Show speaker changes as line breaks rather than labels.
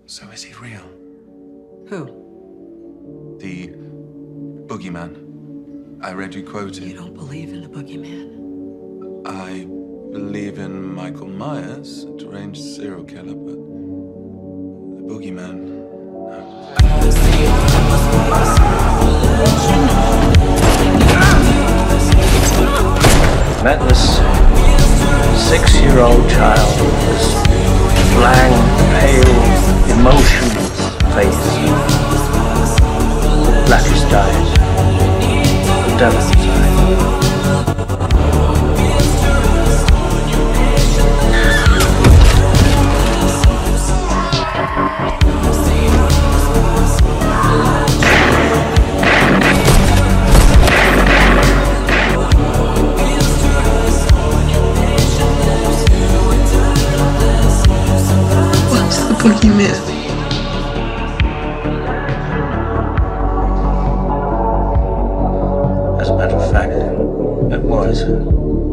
So is he real?
Who?
The boogeyman. I read you quoted.
You don't believe in the boogeyman?
I believe in Michael Myers, a deranged serial killer, but the boogeyman, no.
Met this 6-year-old child with this blank, pale, emotionless face, the blackest eyes, the devil's eyes.
What's the boogeyman?
As a matter of fact, it was.